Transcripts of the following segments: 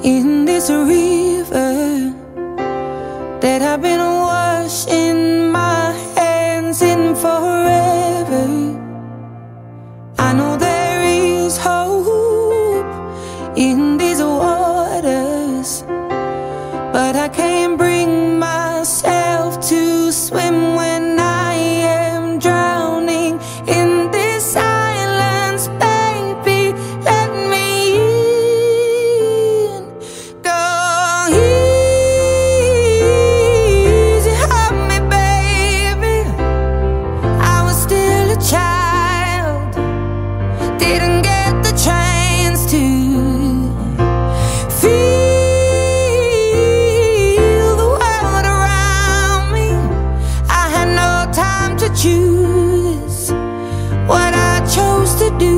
in this river that I've been washing my hands in forever. I know there is hope in these waters, but I can't bring myself to swim when I am drowning in this silence. Baby, let me in. Go easy on me, baby. I was still a child, didn't get the chance to feel the world around me. I had no time to choose what I chose to do.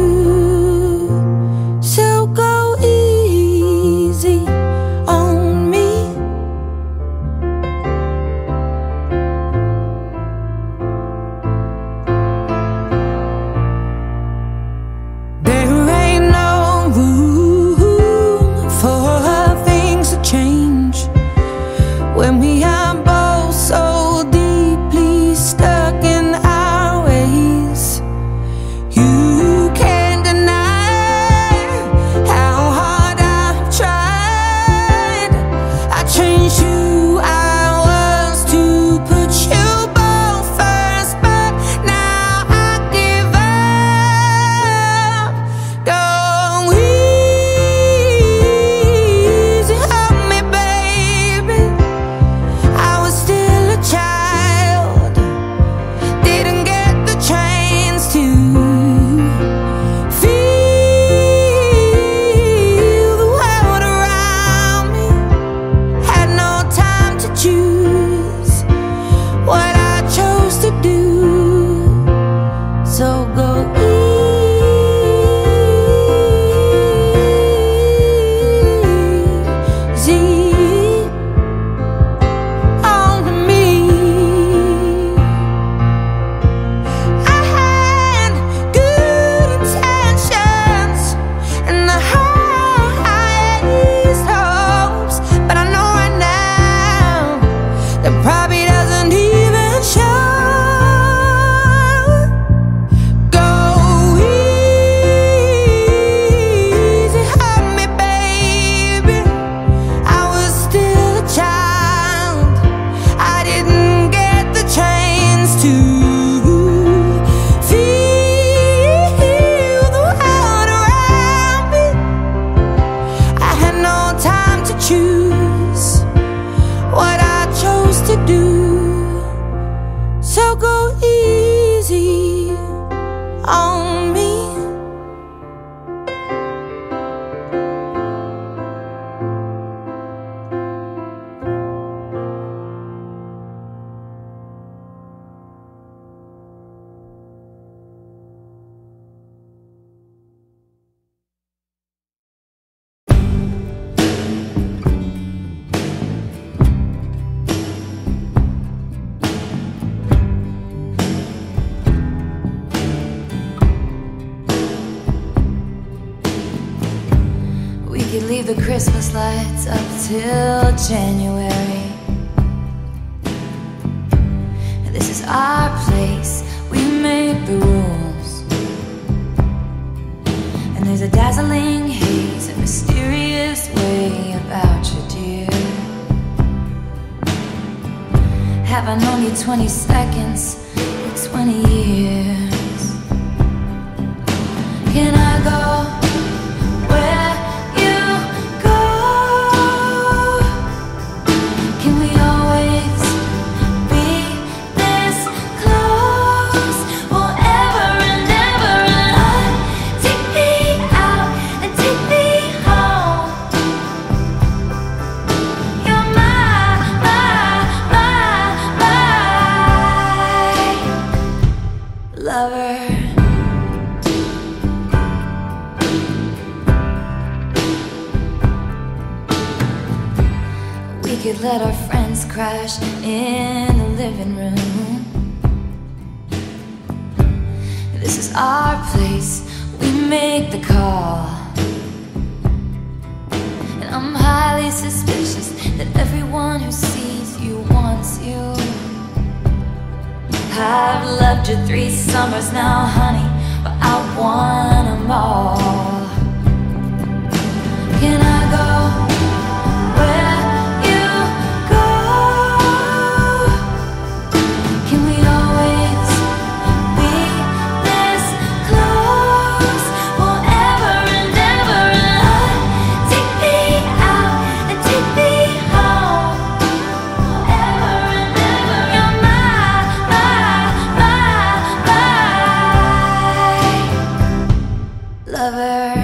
So go easy on me. There ain't no room for things to change when we are both so deeply stuck in our ways. You can't deny how hard I've tried. I changed who I was to put you both first, but now I give up. Go easy on me, baby. I was still a child, didn't get the chance to feel the world around me. Had no time to choose what I chose to do. So go easy on me. I had good intentions and the highest hopes, but I know right now that probably doesn't even show. Go easy on me, baby. I was still a child, I didn't get the chance to feel the world around me. I had no time to choose what I chose to do. So go easy on me. We could leave the Christmas lights up till January. This is our place, we make the rules. And there's a dazzling haze, a mysterious way about you, dear. Have I known you 20 seconds or 20 years? Can I go where you go? Can we always be this close forever and ever? And take me out and take me home. You're my lover. We could let our friends crash in the living room. This is our place, we make the call. And I'm highly suspicious that everyone who sees you wants you. I've loved you 3 summers now, honey, but I want them all. Can I go where you go? Can we always be this close forever and ever? Take me out and take me home forever and ever. You're my lover.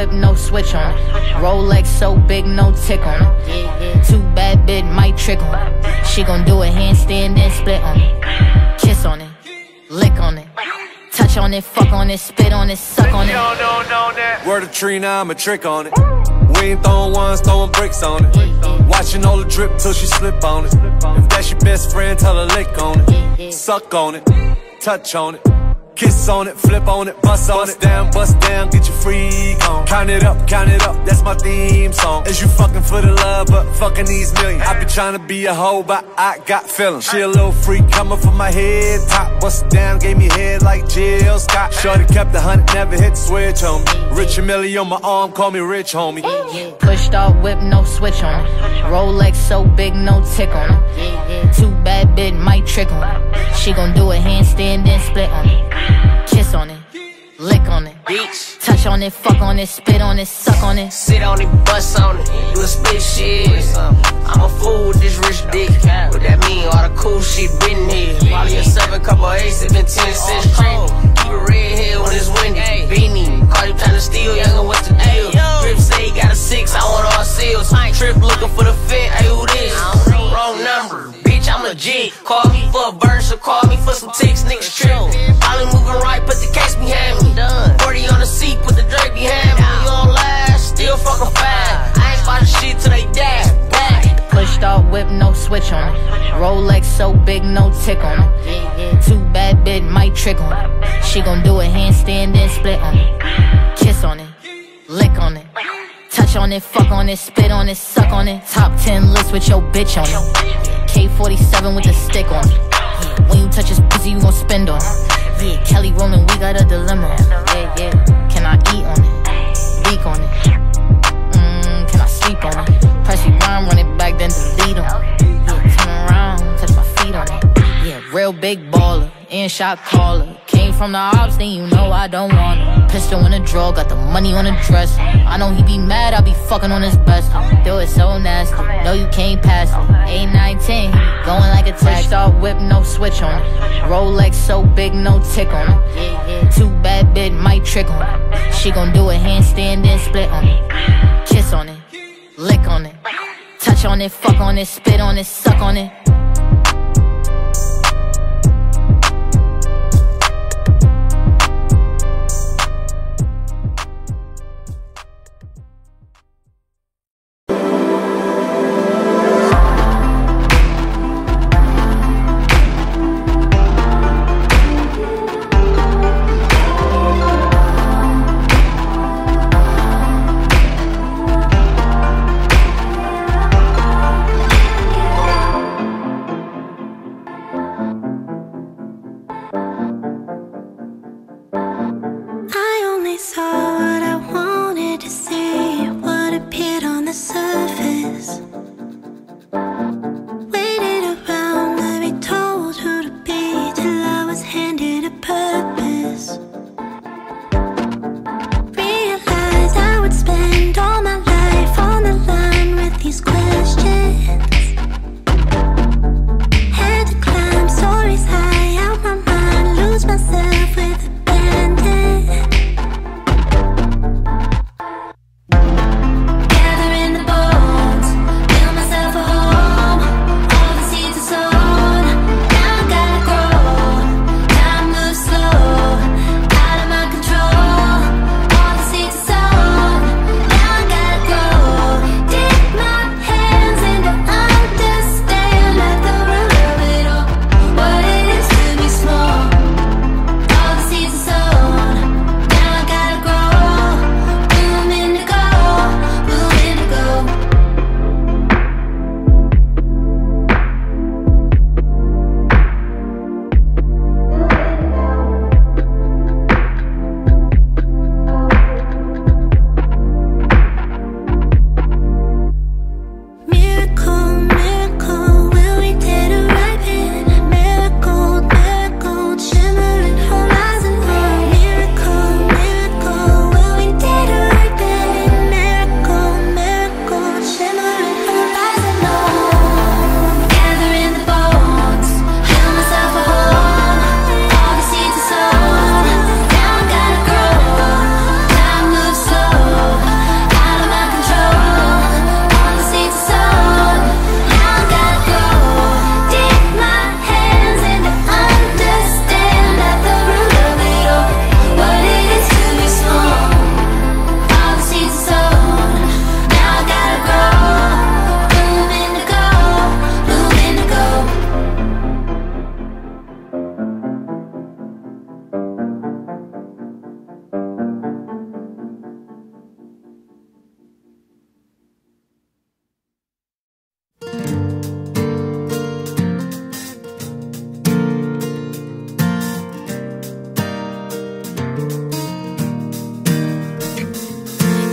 whip, no switch on it. Rolex so big, no tick on it. Too bad, bit might trick on it. She gon' do a handstand and split on it. Kiss on it, lick on it, touch on it, fuck on it, spit on it, suck on it. Word of Trina, I'm a trick on it. We ain't throwing ones, throwing bricks on it. Watching all the drip till she slip on it. If that's your best friend, tell her lick on it. Suck on it, touch on it, kiss on it, flip on it, bust down, get your freak on. Count it up, that's my theme song. Is you fucking for the love, but fucking these millions. I be trying to be a hoe, but I got feelings. She a little freak coming from my head top. Bust it down, gave me head like Jill Scott. Shorty kept the 100, never hit the switch on me. Rich and Millie on my arm, call me rich homie. Pushed off whip, no switch on it. Rolex so big, no tick on it. Too bad, bit might trick on it. She gon' do a handstand and split on it. Kiss on it, lick on it, bitch. Touch on it, fuck on it, spit on it, suck on it. Sit on it, bust on it, do a spit shit. I'm a fool with this rich dick. What that mean? All the cool shit been here. Probably a 7, couple 8s, been 10 cents trendy. Keep it red here when it's windy. Beanie, call you tryna steal, youngin', what's the deal? Drip say he got a 6, I want all seals. Trip looking for the fit, hey, who this? Wrong number. I'm legit. Call me for a burn, so call me for some ticks, niggas trip. Probably moving right, put the case behind me. 40 on the seat, put the Drake behind me. You don't last, still fucking fine. I ain't spotting shit till they die. Pushed off whip, no switch on it. Rolex so big, no tick on it. Too bad, bit might trick on it. She gon' do a handstand and split on it. Kiss on it, lick on it, touch on it, fuck on it, spit on it, suck on it. Top 10 list with your bitch on it. K-47 with a stick on it. When you touch his pussy, you gon' spend on it. Yeah, Kelly Roman, we got a dilemma. Yeah. Can I eat on it? Leak on it? Can I sleep on it? Press rewind, run it back, then delete on it. Yeah, turn around, touch my feet on it. Yeah, real big baller, in shot caller. Came from the ops, then you know I don't want it. Pistol in the drawer, got the money on the dresser. I know he be mad, I be fucking on his best. Do it so nasty, no you can't pass it. 8, 9, 10, he be going like a tax. Pushed whip, no switch on it. Rolex so big, no tick on it. Too bad, bit might trick on it. She gon' do a handstand and split on it. Kiss on it, lick on it, touch on it, fuck on it, spit on it, suck on it.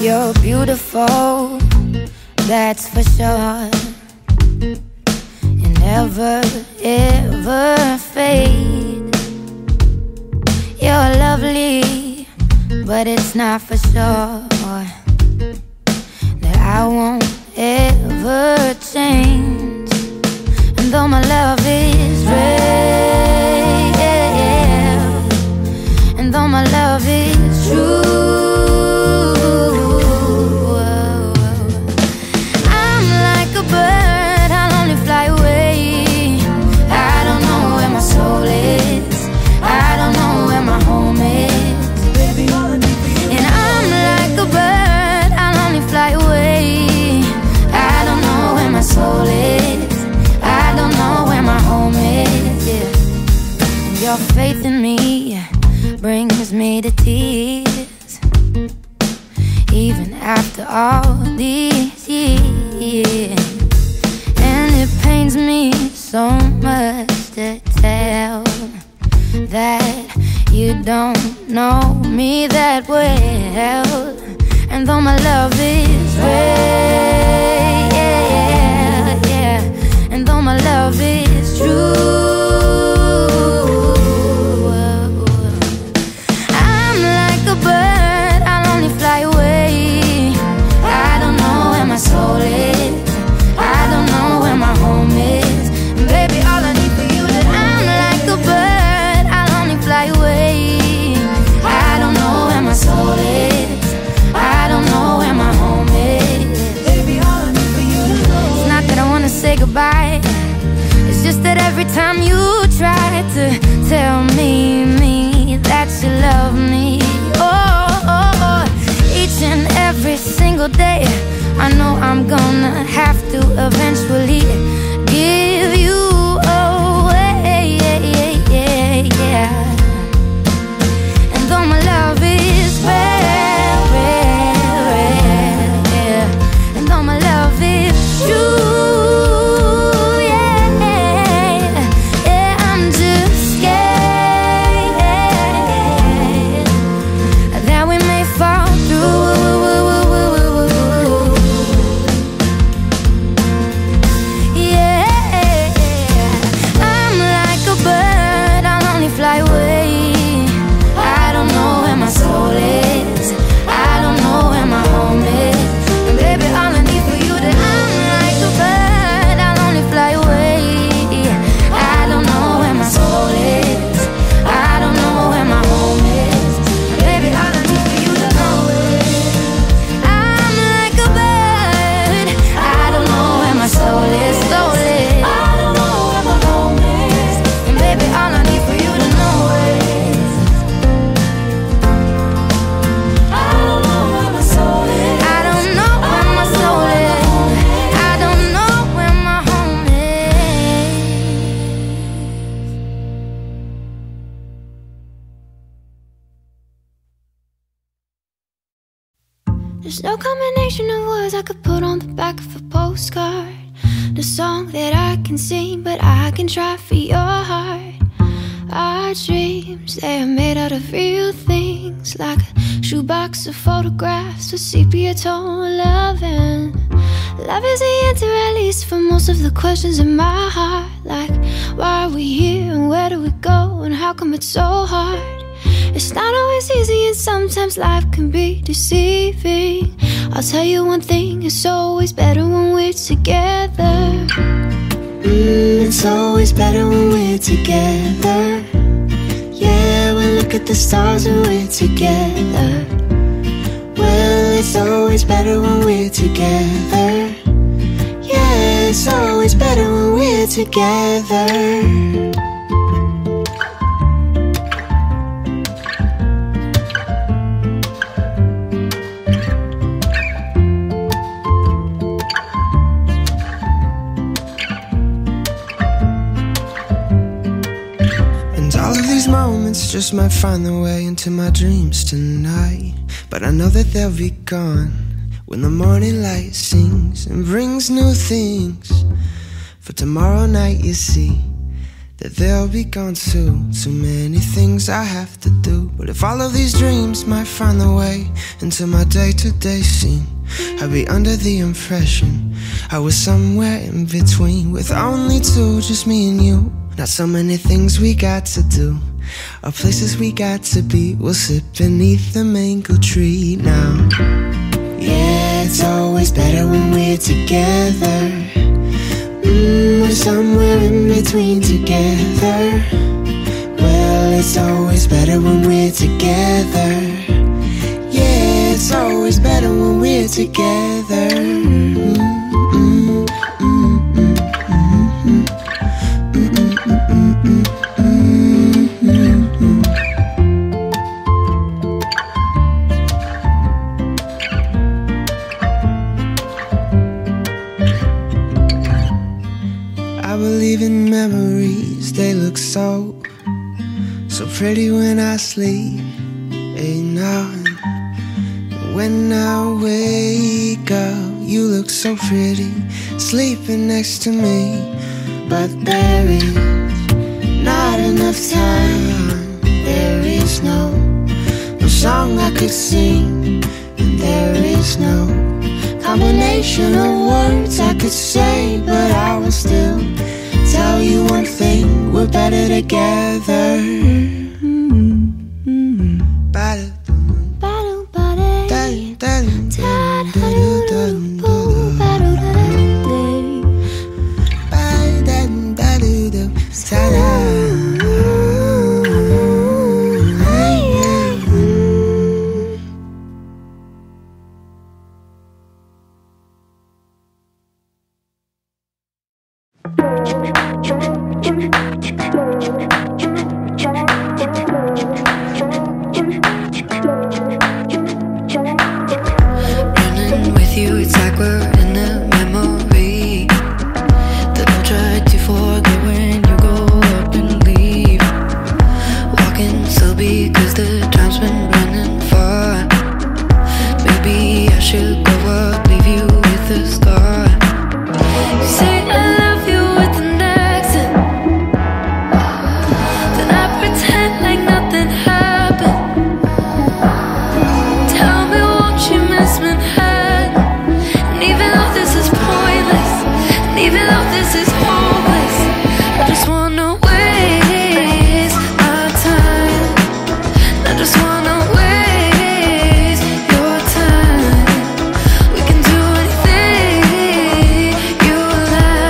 You're beautiful, that's for sure. You never, ever fade. You're lovely, but it's not for sure that I won't ever change. And though my love is real, and though my love is true, I'm like a bird, I'll only fly away. I don't know where my soul is, I don't know where my home is. And I'm like a bird, I'll only fly away. I don't know where my soul is, I don't know where my home is, yeah. Your faith in me brings me to tears, even after all these years. And it pains me so much to tell that you don't know me that well. And though my love is real, yeah, and though my love is true, I'm like a bird, I'll only fly away. I don't know where my soul is, I don't know where my home is. And baby, all I need for you that I'm like a bird, I'll only fly away. I don't know where my soul is, I don't know where my home is. Baby, all I need for you to know. It's not that I wanna say goodbye, it's just that every time you try to tell me that you love me, oh, each and every single day, I know I'm gonna have to eventually give you away, yeah. And though my love is rare, yeah, and though my love is true, yeah, I'm just scared that we may fall through. There's no combination of words I could put on the back of a postcard. The song that I can sing, but I can try for your heart. Our dreams, they are made out of real things, like a shoebox of photographs with sepia tone loving. Love is the answer, at least for most of the questions in my heart. Like, why are we here and where do we go and how come it's so hard? It's not always easy and sometimes life can be deceiving. I'll tell you one thing, it's always better when we're together. It's always better when we're together. Yeah, we'll look at the stars when we're together. Well, it's always better when we're together. Yeah, it's always better when we're together. Moments just might find their way into my dreams tonight, but I know that they'll be gone when the morning light sings and brings new things. For tomorrow night, you see, that they'll be gone soon. Too many things I have to do. But if all of these dreams might find their way into my day-to-day scene, I'd be under the impression I was somewhere in between, with only two, just me and you. Not so many things we got to do, or places we got to be. We'll sit beneath the mango tree now. Yeah, it's always better when we're together. We're somewhere in between together. Well, it's always better when we're together. Yeah, it's always better when we're together. I believe in memories, they look so pretty when I sleep. Ain't nothing. When I wake up, you look so pretty, sleeping next to me. But there is not enough time. There is no song I could sing, and there is no combination of words I could say. But I will still tell you one thing: we're better together. Running with you, it's like we're in a memory that I'll try to forget when you go up and leave. Walking slow because the time's been running far. Maybe I should go up, leave you with a scar. Say I love you with an accent, then I pretend like nothing happened. Tell me, won't you miss Manhattan? And even though this is pointless, and even though this is hopeless, I just wanna waste my time. I just wanna waste your time. We can do anything you like.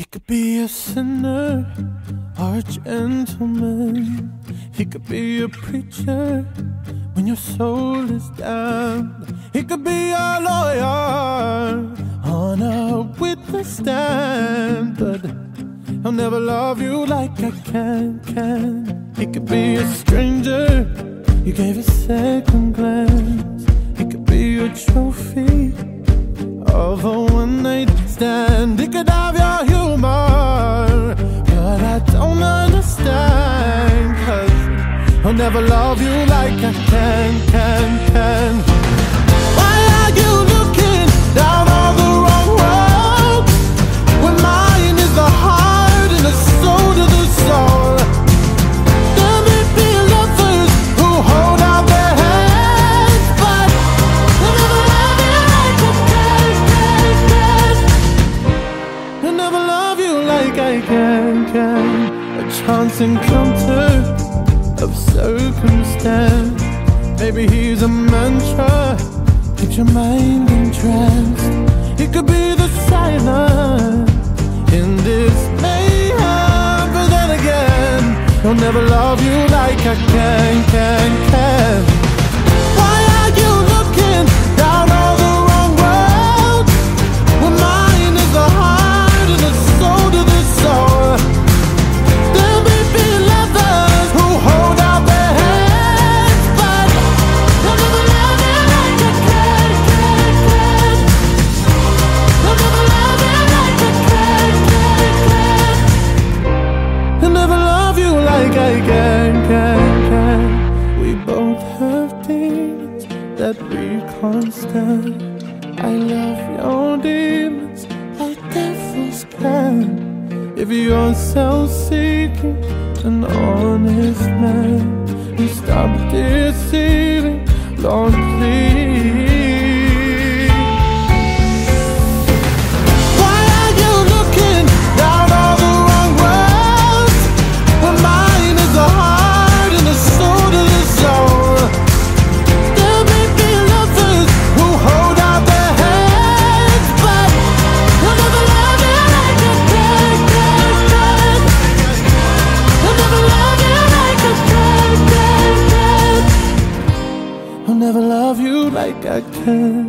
He could be a sinner or a gentleman. He could be a preacher when your soul is down. He could be a lawyer on a witness stand, but I'll never love you like I can. He could be a stranger you gave a second glance. He could be a trophy of a one-night stand. He could have your humor, but I don't understand, 'cause I'll never love you like I can. Why are you looking down all the wrong roads when mine is the heart and the soul to the soul? There may be lovers who hold out their hands, but I'll never love you like I can. I'll never love you like I can. A chance encounter of circumstance. Maybe he's a mantra, keeps your mind entranced. He could be the silence in this mayhem, but then again, he'll never love you like I can. Why are you looking down all the wrong roads when mine is the heart and the soul to the soul? There may be lovers who hold out their hands, but I'll never love you like I can. I'll never love you like I can. I'll never love you like I can. We both have demons that we can't stand. I love your demons like devils can. If you're self-seeking, an honest man, you stop deceiving, Lord, please. Why are you looking down all the wrong roads when mine is the heart and the soul to the soul? There may be lovers who hold out their hands, but I'll never love you like I can. I'll never love you like I can. I'll never love you like I can.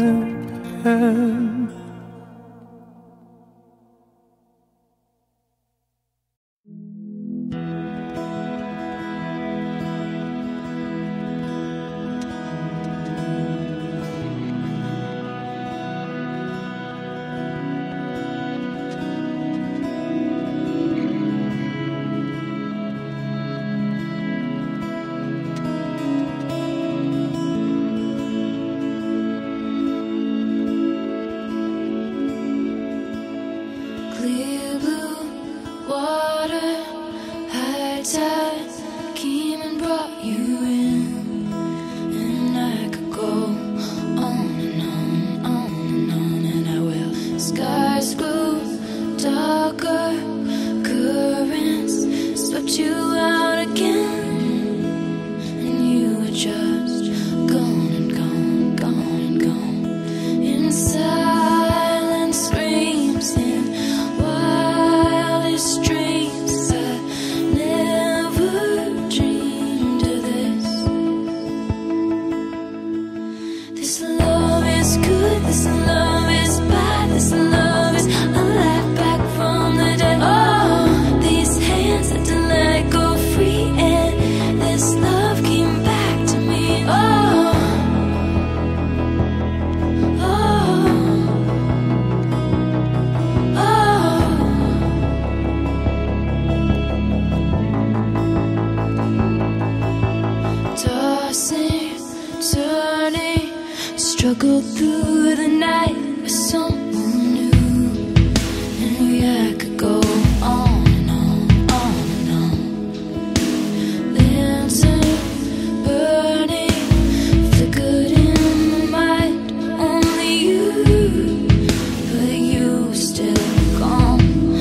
Clear blue water, high tide came and brought you in, and I could go on and on, and I will. Skies grew darker, currents swept you out again, and you were just gone and gone in silent screams and wildest dreams. I never dreamed of this. This love is good, this love is bad, this love is a life back from the dead. Oh, these hands had to let go free, and this love came back to me. Oh, tossing, turning, struggled through the night with someone new, and I could go on and on. Lantern burning, flickered in my mind, only you, but you were still gone.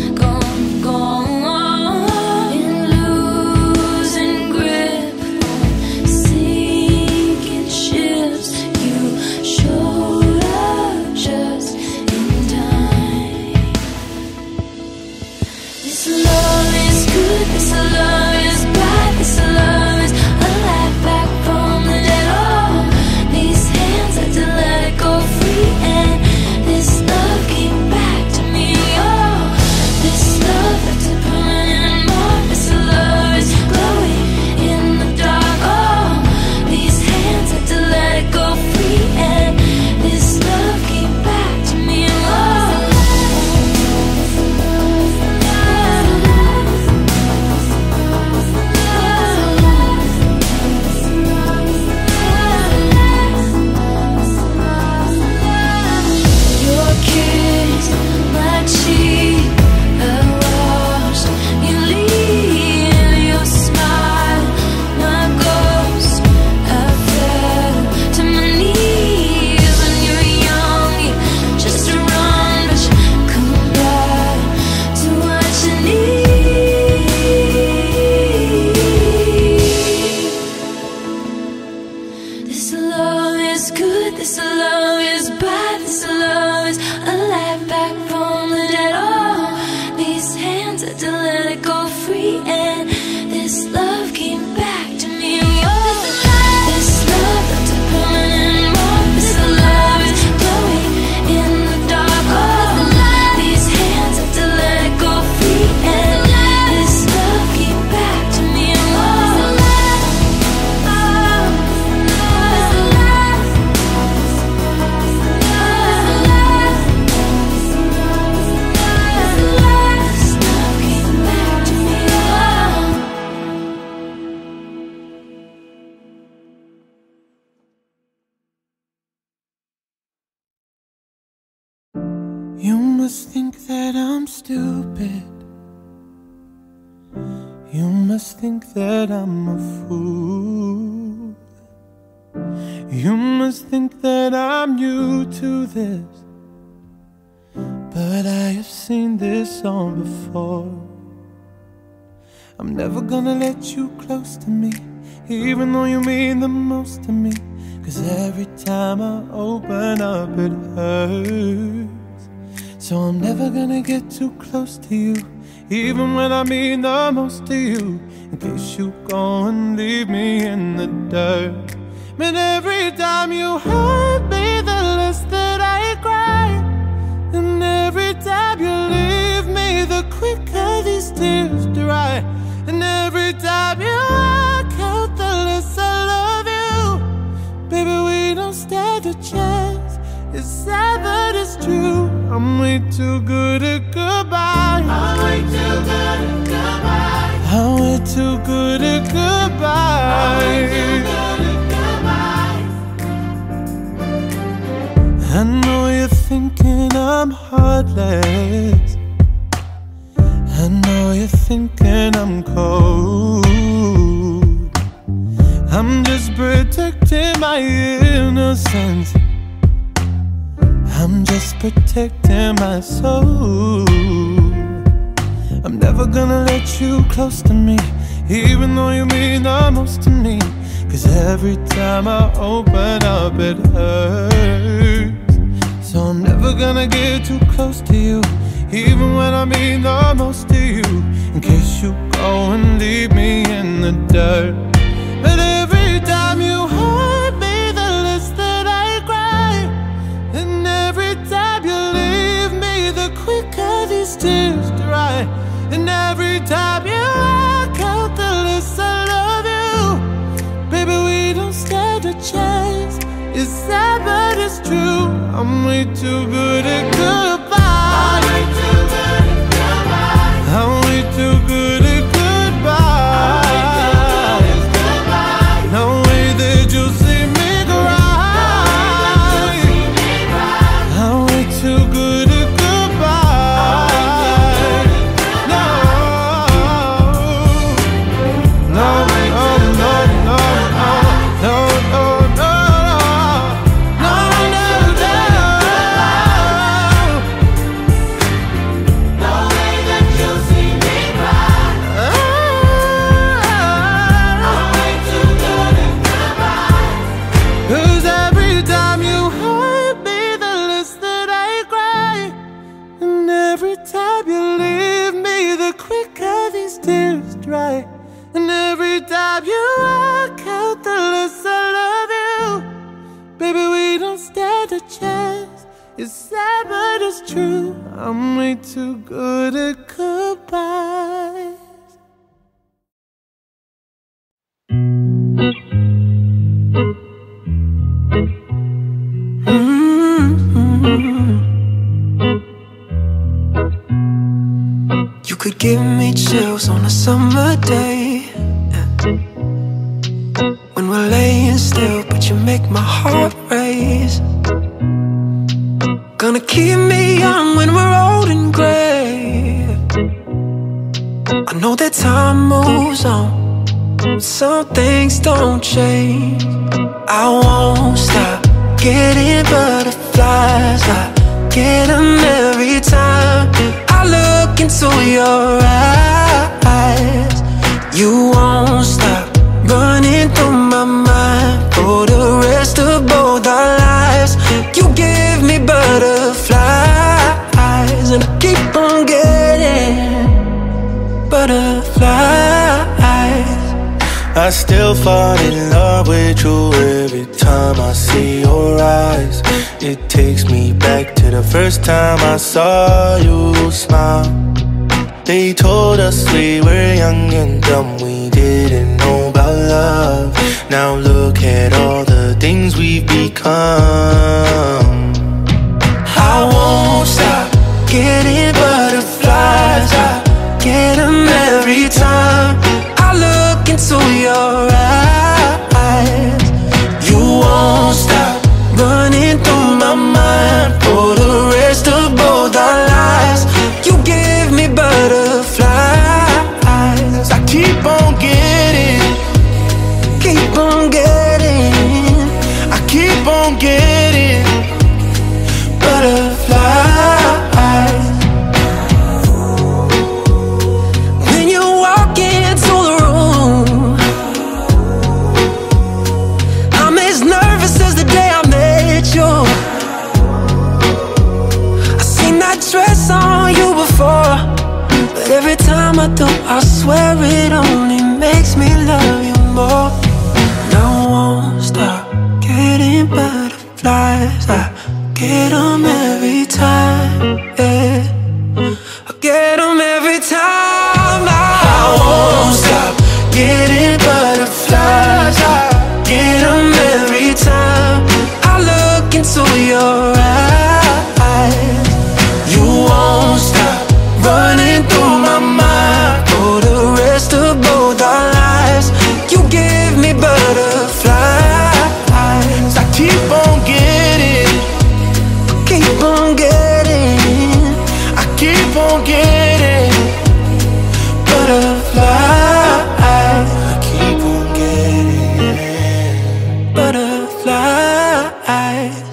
In losing grip on sinking ships, you showed You must think that I'm stupid. You must think that I'm a fool. You must think that I'm new to this, but I have seen this song before. I'm never gonna let you close to me, even though you mean the most to me. 'Cause every time I open up it hurts. So I'm never gonna get too close to you, even when I mean the most to you, in case you go and leave me in the dirt. But every time you hurt me, the less that I cry. And every time you leave me, the quicker these tears dry. And every time you walk out, the less I love you. Baby, we don't stand a chance. It's sad but it's true. I'm way too good at goodbye. I'm way too good at goodbye. I'm way too good at goodbye. I'm way too good at goodbye. I know you're thinking I'm heartless. I know you're thinking I'm cold. I'm just protecting my innocence. I'm just protecting my soul. I'm never gonna let you close to me, even though you mean the most to me. 'Cause every time I open up it hurts. So I'm never gonna get too close to you, even when I mean the most to you, in case you go and leave me in the dirt. But every time you hurt me, the less that I cry. And every time you leave me, the quicker these tears dry. And every time you walk out, the less I love you. Baby, we don't stand a chance. It's sad but it's true. I'm way too good at goodbye. I'm way too good at goodbye. I'm way too good at goodbye. No way that you'll see me cry. I'm way too good at goodbye. No, no, no, no, no, no, no, no, no, no, no, no. time you walk out the list, I love you. Baby, we don't stand a chance. It's sad but it's true, I'm way too good at goodbyes. You could give me chills on a summer day, when we're laying still, but you make my heart race. Gonna keep me young when we're old and gray. I know that time moves on, some things don't change. I won't stop getting butterflies. I get them every time I look into your eyes. You won't stop running through my mind for the rest of both our lives. You give me butterflies, and I keep on getting butterflies. I still fall in love with you every time I see your eyes. It takes me back to the first time I saw you smile. They told us we were young and dumb, we didn't know about love. Now look at all the things we've become. I won't stop getting butterflies. I get them every time I look into your eyes. You won't stop running through my mind for the rest of both our lives. You give me butterflies. I keep on getting, keep on getting, I keep on getting butterflies. When you walk into the room, I'm as nervous as the day I met you. I seen that dress on you before, but every time I do, I swear it only makes me love you more. And I won't stop getting butterflies. I get them every time, yeah. I get them every time. I won't stop getting butterflies. I get them every time I look into your eyes. You won't stop running through my mind for the rest of both our lives. You give me butterflies. I keep on getting, keep on getting, I keep on getting butterflies. I keep on getting Butterflies.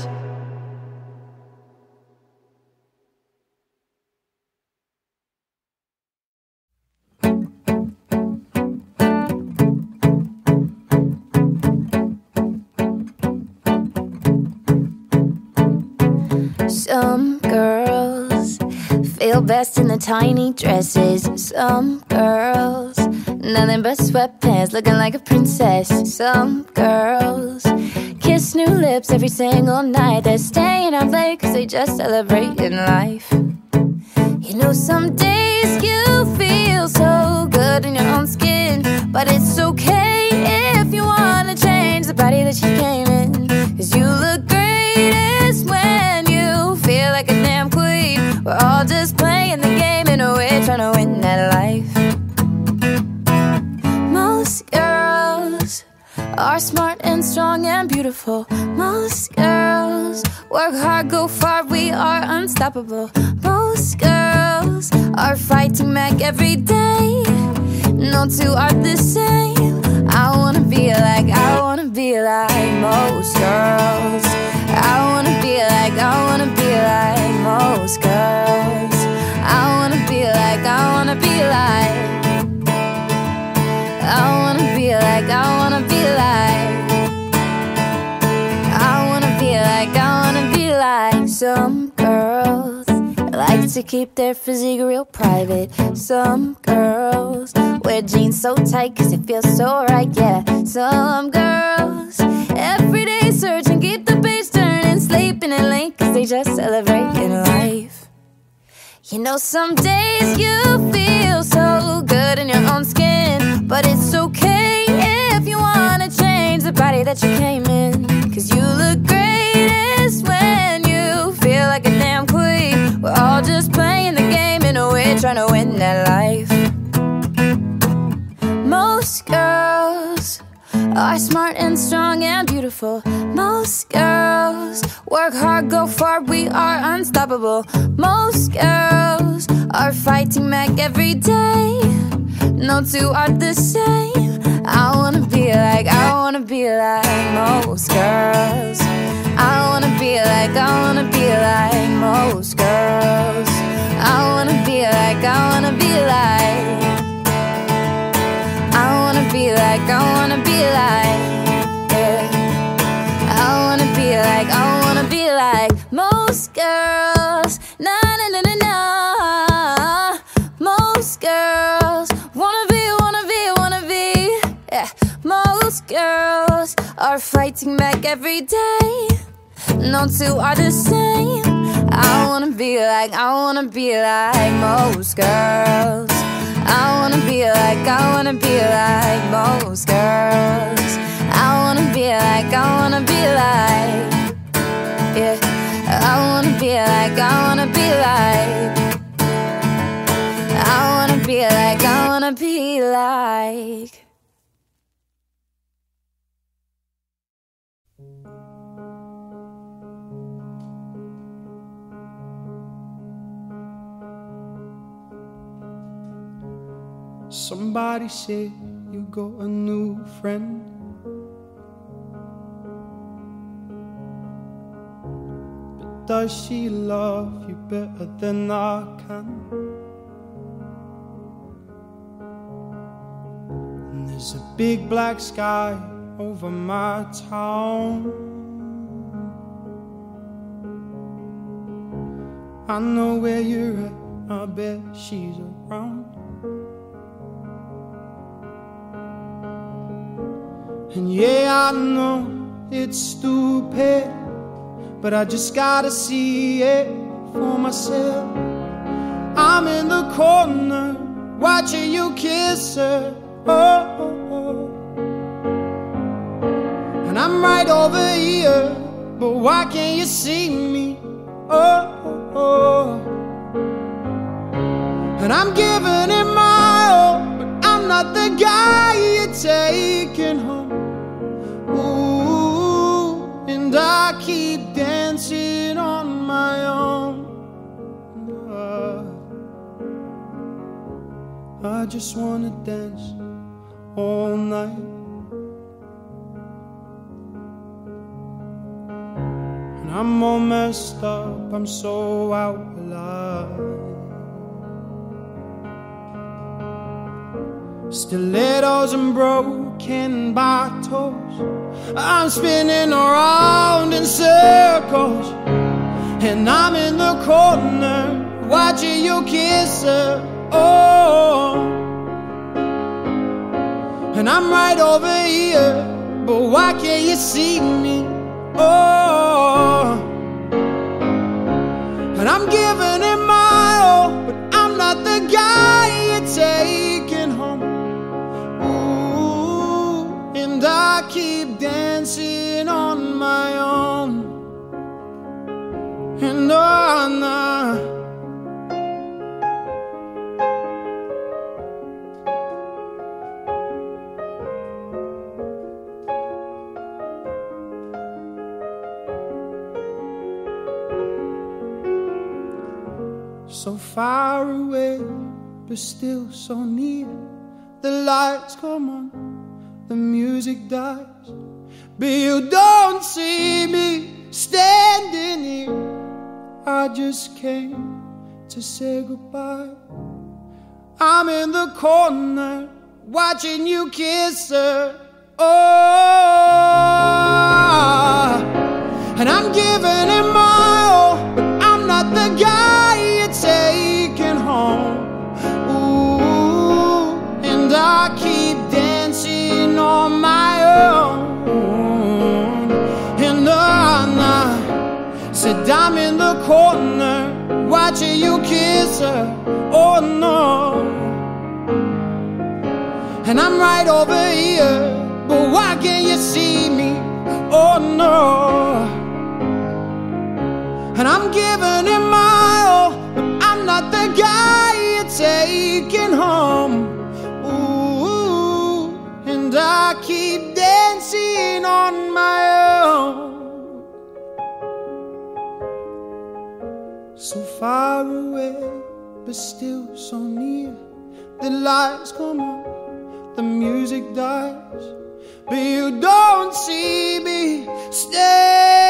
Some girls feel best in the tiny dresses. Some girls, nothing but sweatpants, looking like a princess. Some girls kiss new lips every single night. They're staying up late cause they just celebrating life. You know, some days you feel so good in your own skin, but it's okay if you wanna change the body that you came in. Cause you look greatest when you feel like a damn queen. We're all just playing the game in a way, trying to win that life. Most girls are smart and strong and beautiful. Most girls work hard, go far, we are unstoppable. Most girls are fighting back every day. No two are the same. I wanna be like most girls. I wanna be like most girls. I wanna be like I wanna be like some girls like to keep their physique real private. Some girls wear jeans so tight cause it feels so right, yeah. Some girls every day search and keep the page turning, sleeping in late cause they just celebrating life. You know, some days you feel so good in your own skin, but it's okay if you wanna change the body that you came in. Cause you look greatest when you feel like a damn queen. We're all just playing the game in a way, trying to win that life. Most girls are smart and strong and beautiful. Most girls work hard, go far, we are unstoppable. Most girls are fighting back every day. No two are the same. I wanna be like most girls. I wanna be like most girls. I wanna be like I wanna be like yeah. I wanna be like most girls. Na na na na na. Most girls wanna be yeah. Most girls are fighting back every day. No two are the same. I wanna be like most girls. I wanna be like most girls. I wanna be like yeah. I wanna be like Somebody said you got a new friend. But does she love you better than I can? And there's a big black sky over my town. I know where you're at, I bet she's around. And yeah, I know it's stupid, but I just gotta see it for myself. I'm in the corner watching you kiss her, and I'm right over here, but why can't you see me? And I'm giving it my all, but I'm not the guy you're taking home. Ooh, and I keep dancing on my own. I just wanna dance all night. And I'm all messed up, I'm so out of line. Stilettos and broken bottles, I'm spinning around in circles. And I'm in the corner watching you kiss her, and I'm right over here, but why can't you see me? And I'm giving it my all, but I'm not the guy you're taking home. And I keep dancing on my own. And nah. So far away, but still so near. The lights come on, the music dies, but you don't see me standing here. I just came to say goodbye. I'm in the corner watching you kiss her, and I'm giving it my all, but I'm not the guy you're taking home. Ooh, and I kiss her, oh no. And I'm right over here, but why can't you see me, oh no. And I'm giving it my all, but I'm not the guy you're taking home. Ooh, and I keep dancing on my own. So far away, but still so near. The lights come on, the music dies, but you don't see me stay.